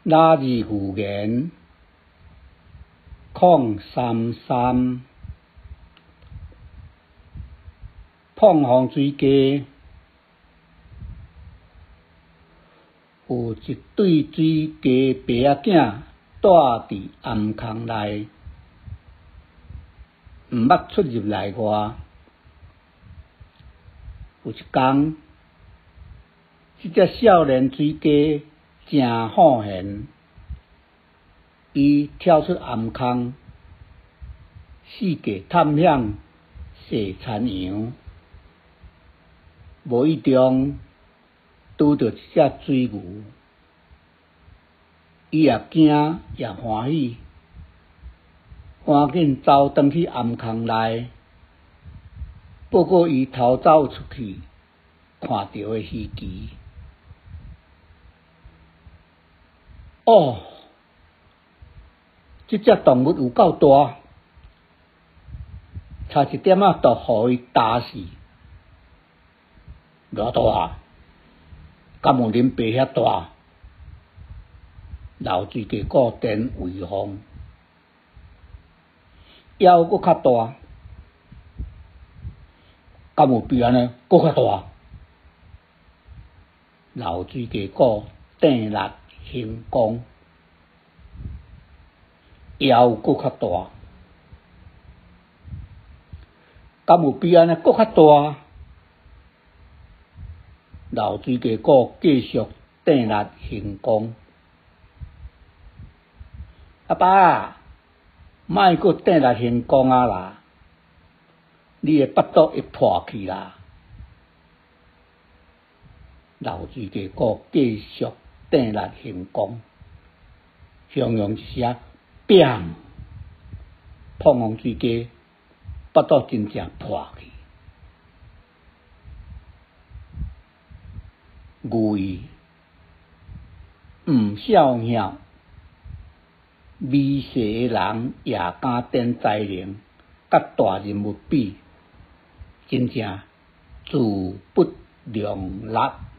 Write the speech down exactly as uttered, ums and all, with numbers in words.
拉字附言，空三三，碰风水家，有一对水家爸仔囝住伫暗空内，毋捌出入内外。有一天，即只少年水家真好闲，伊跳出暗空，四界探险踅田洋，无意中拄着一只水牛，伊也惊也欢喜，赶紧走转去暗空内，报告伊偷走出去看到的鱼奇。哦，这只动物有够大，差一点仔就互伊打死。偌大？敢有恁爸遐大？老水家果真威风，还有搁较大？敢有比安尼搁较大？老水家果鼎力行功，还有搁较大？敢有比安尼搁较大？老水家果继续鼎力行功。阿爸，莫搁鼎力行功啊啦！你的腹肚会破去啦！老水家果继续鼎力行功，雄雄一声，砰！碰风水家腹肚真正破去。为毋孝孝，美色的人也敢点才能，甲大人物比，真正自不量力。